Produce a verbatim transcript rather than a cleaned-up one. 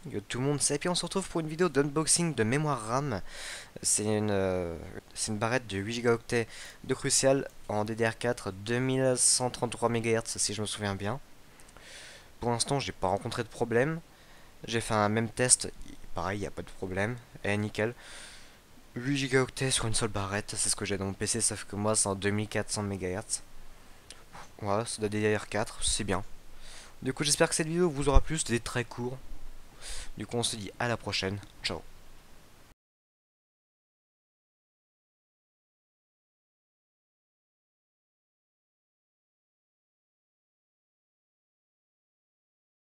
Yo tout le monde, c'est et puis on se retrouve pour une vidéo d'unboxing de mémoire RAM. C'est une, euh, c'est une barrette de huit gigaoctets de Crucial en D D R quatre deux mille cent trente-trois mégahertz si je me souviens bien. Pour l'instant, j'ai pas rencontré de problème. J'ai fait un même test, pareil, il n'y a pas de problème. Et nickel. huit gigaoctets sur une seule barrette, c'est ce que j'ai dans mon P C, sauf que moi c'est en deux mille quatre cents mégahertz. Voilà, c'est de la D D R quatre, c'est bien. Du coup, j'espère que cette vidéo vous aura plu, c'était très court. Du coup, on se dit à la prochaine. Ciao.